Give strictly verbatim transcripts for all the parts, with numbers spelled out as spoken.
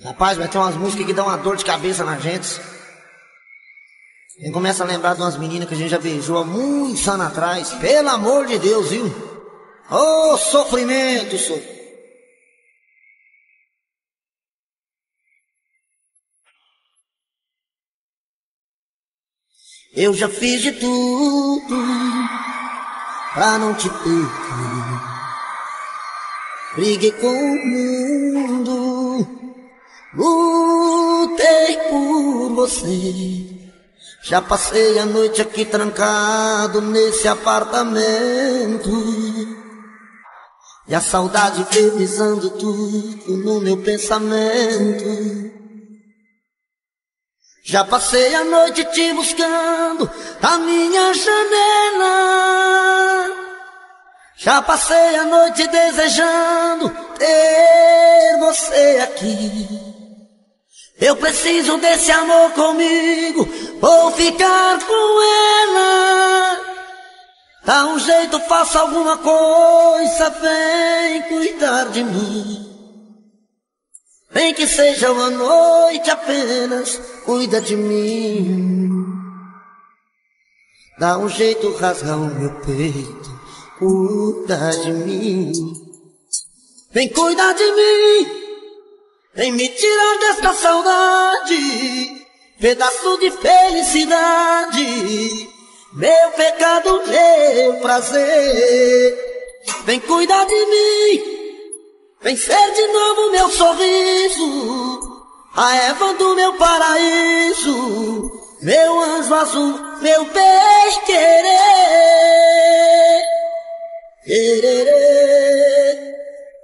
Rapaz, vai ter umas músicas que dão uma dor de cabeça na gente. A gente começa a lembrar de umas meninas que a gente já beijou há muitos anos atrás. Pelo amor de Deus, viu? Ô, sofrimento, sofrimento. Eu já fiz de tudo pra não te perder. Briguei com o mundo, lutei por você. Já passei a noite aqui trancado nesse apartamento, e a saudade eternizando tudo no meu pensamento. Já passei a noite te buscando na minha janela. Já passei a noite desejando ter você aqui. Eu preciso desse amor comigo, vou ficar com ela. Dá um jeito, faça alguma coisa, vem cuidar de mim. Nem que seja uma noite apenas, cuida de mim. Dá um jeito, rasga o meu peito, cuida de mim. Vem cuidar de mim, vem me tirar desta saudade, pedaço de felicidade, meu pecado, meu prazer. Vem cuidar de mim, vem ser de novo meu sorriso, a Eva do meu paraíso, meu anjo azul, meu bem querer, querer.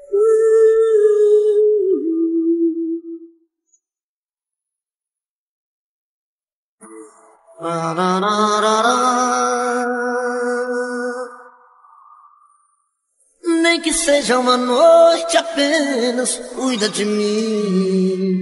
Nem que seja uma noite apenas, cuida de mim.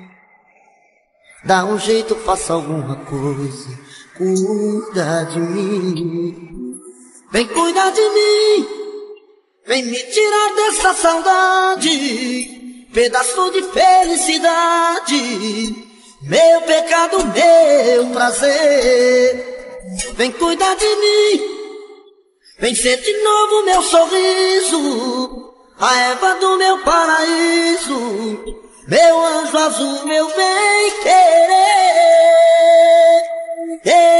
Dá um jeito, faça alguma coisa, cuida de mim. Vem cuidar de mim, vem me tirar dessa saudade, pedaço de felicidade, meu pecado, meu prazer. Vem cuidar de mim, vem ser de novo meu sorriso, a Eva do meu paraíso, meu anjo azul, meu bem querer.